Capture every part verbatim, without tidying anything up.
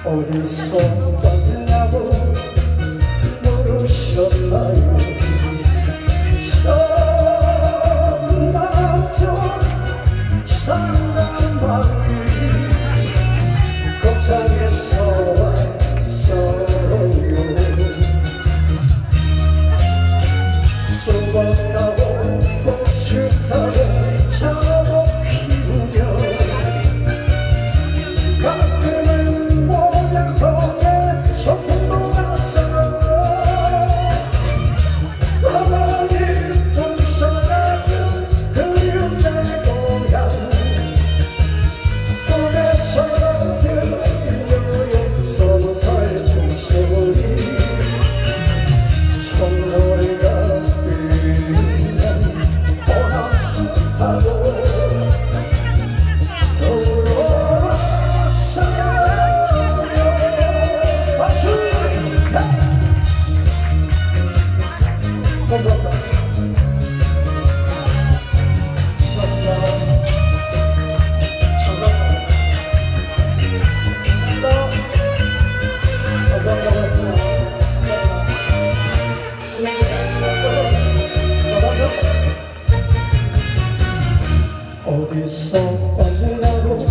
어디서 왔냐고 물으셨나요? 전남쪽 상남마을 거창에서 왔어요. 수박 따고 꽃을 따고 잡아 피우며 가끔은 모양성에 소풍도 갔어요. 어머니 풍선 같은 그리운 내 고향 꿈에서 들려요 서로서의 총소리 청노래가 들리는 호남수 타고 어디서 왔느냐고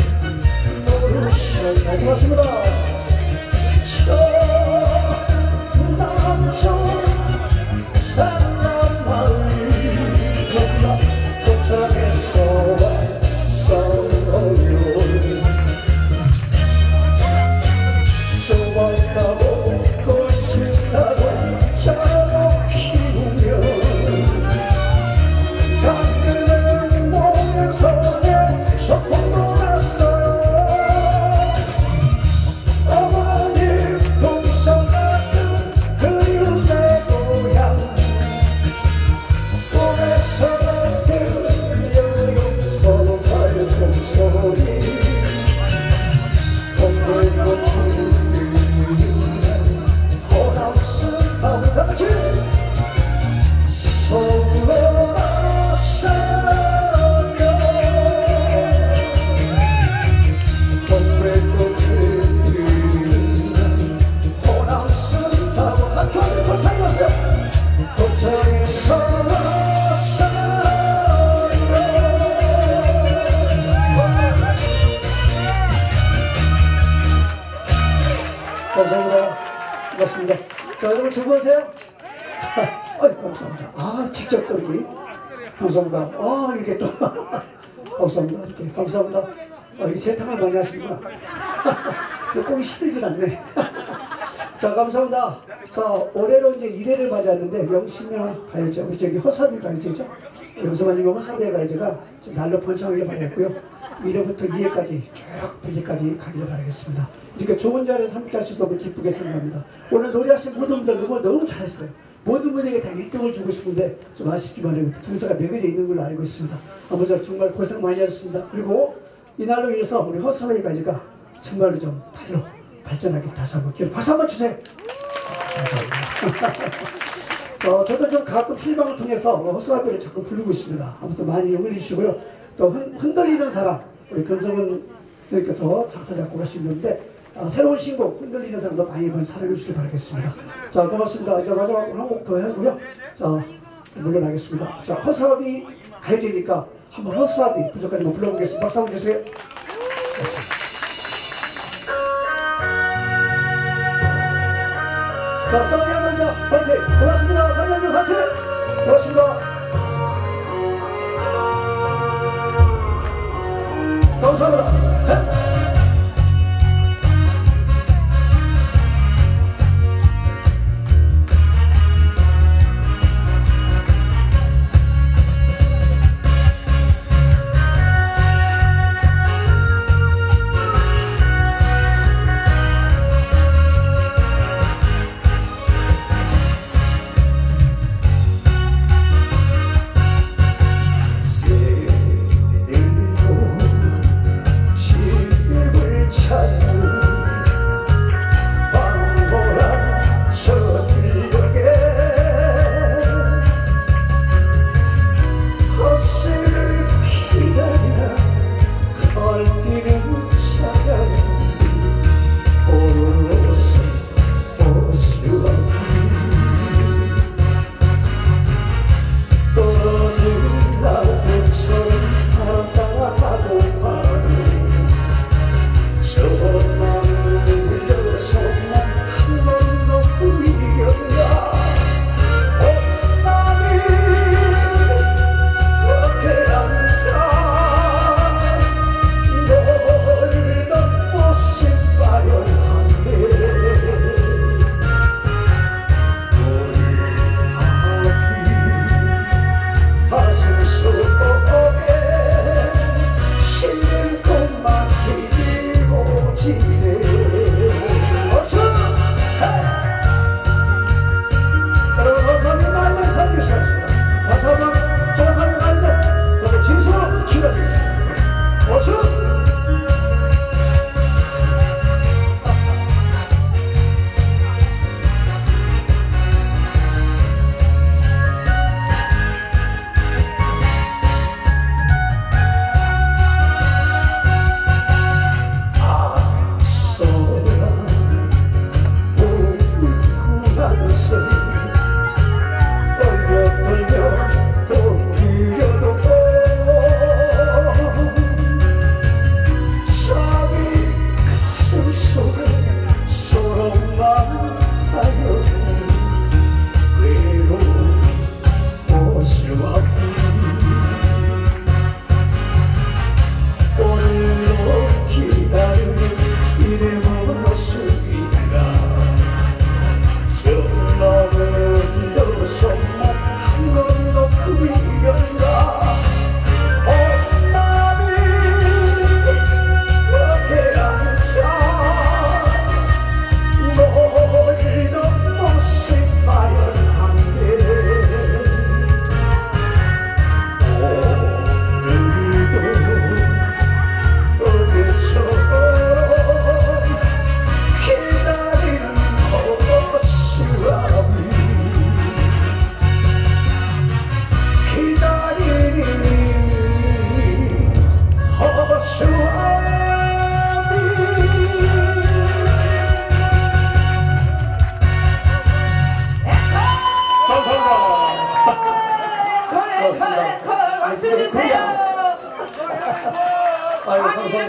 물으셨나요? 고맙습니다. 전남쪽 상남마을 도착해서 왔어요. 수박 따고 꽃을 따고 잡아 키우며 가끔은 모양성에 소풍도 갔어요. 어머니 풍선 같은 그리운 내 고향 꿈에서 들려요 서로사의 종소리 동물꽃을 피우는 호남수 타고 다같이 서로 감사합니다. 고맙습니다. 자, 여러분 즐거우세요? 아이, 감사합니다. 아, 직접 끌기. 감사합니다. 아, 이게 또. 감사합니다. 이렇게. 감사합니다. 아, 이게 재탕을 많이 하시는구나. 꼭이 시들질 않네. 자, 감사합니다. 자, 올해로 이제 일 회를 맞이했는데, 명심야 가요제, 우리 저기 허사비 가요제죠? 영서만님의 허사비 가요제가 좀 날로 번창하길 바랬고요. 일 회부터 이 회까지 쭉 구 회까지 가기를 바라겠습니다. 이렇게 좋은 자리에서 함께 하셔서 너무 기쁘게 생각합니다. 오늘 노래하신 모든 분들 너무, 너무 잘했어요. 모든 분에게 다 일 등을 주고 싶은데 좀 아쉽지만 등수가 매겨져 있는 걸로 알고 있습니다. 아버지 정말 고생 많이 하셨습니다. 그리고 이날로 인해서 우리 허사비 가요제가 정말로 좀 달로 발전하길 다시 한번 기회 박수 한번 주세요. 감사합니다. 저, 저도 좀 가끔 실방을 통해서 허수아비를 자꾸 부르고 있습니다. 아무튼 많이 응원해 주시고요. 또 흔, 흔들리는 사람, 우리 금성은 선생님께서 작사 작곡 하시는데 아, 새로운 신곡 흔들리는 사람도 많이 많이 사랑해 주시길 바라겠습니다. 자, 고맙습니다. 이제 마지막 한 곡 더 하고요. 자, 물러나겠습니다. 자, 허수아비 가요제니까 한번 허수아비 부족하지 만 불러보겠습니다. 박수 한번 주세요. 자, 쌍년 남자 파이팅! 고맙습니다. 쌍년자 사퇴! 고맙습니다. 감사합니다.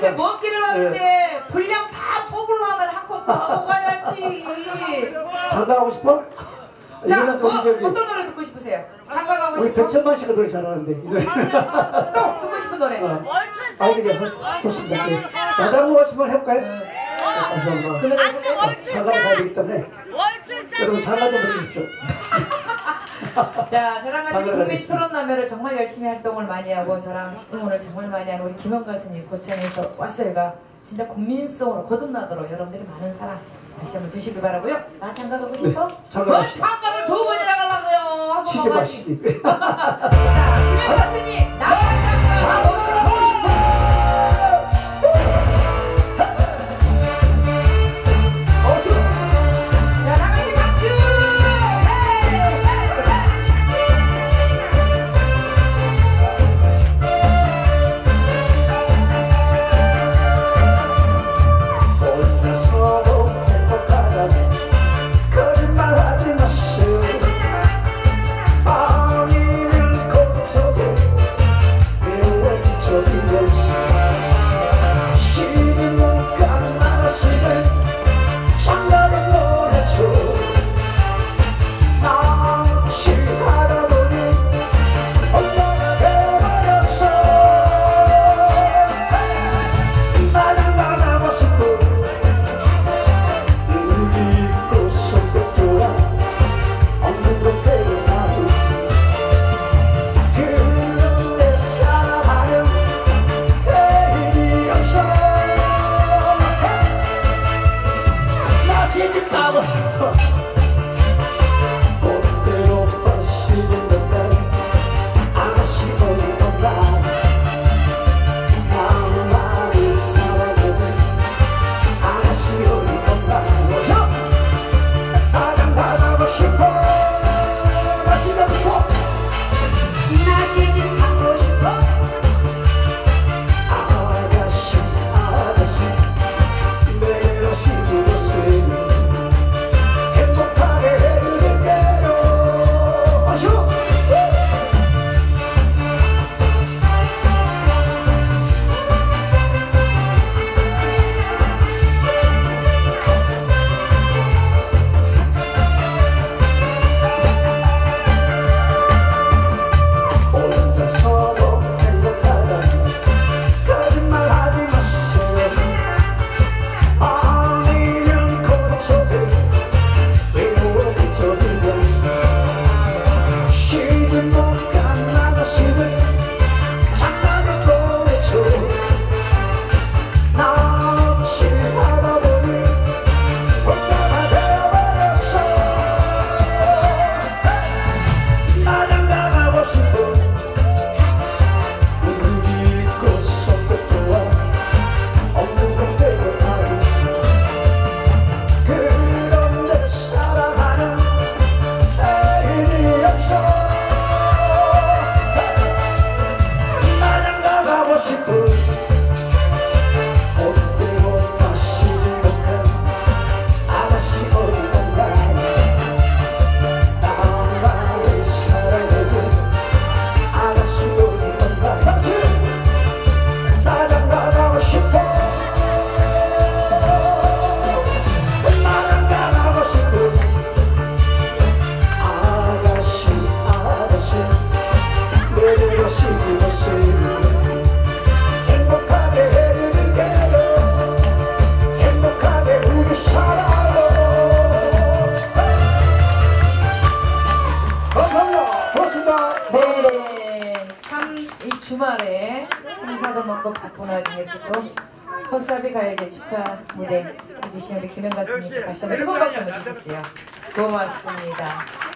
이렇게 먼 길을 왔는데 네. 분량 다 뽑으려 하면 한 곳 더 하고 가야지. 장가가고 싶어? 자, 뭐, 어떤 노래 듣고 싶으세요? 장가가고 싶어? 우리 백천만 씨가 노래 잘하는데 이 노래. 또 듣고 싶은 노래. 어. 아 이게 좋습니다. 네. 나장구 같이 한번 해볼까요? 네. 네, 감사합니다. 그 노래 장가를 가야 되기 때문에 여러분 장가 좀 해주십시오. 자, 저랑 같이 국민 토론 남매를 정말 열심히 활동을 많이 하고 저랑 응원을 정말 많이 하는 우리 김원 가수님 고창에서 왔어요가 진짜 국민성으로 거듭나도록 여러분들이 많은 사랑 다시 한번 주시길 바라고요. 나 장가 가고 싶어? 네, 장가 가고 싶어. 장가를 두 번이나 가려고요. 시집 봐, 시집. 자, 김원 가수님 나 장가 가고 싶어. 꽃대로 빠지는 날 아가씨 어디 없나 나만이 사랑하는 아가씨 어디 없나 나 장가가고 싶어 나 집 가고 싶어 나 시집 가고 싶어 아가씨 아가씨 내로 시집 오세요 행복하게 해드릴게요 행복하게 우리 살아요 감사합니다. 고맙습니다. 네, 참 이 주말에 행사도 먹고 바쁜 와중에 또 허수아비 가요제 축하 무대 해주신 우리 김현 가수님께 다시 한번 뜨거운 박수 한번 주십시오. 고맙습니다.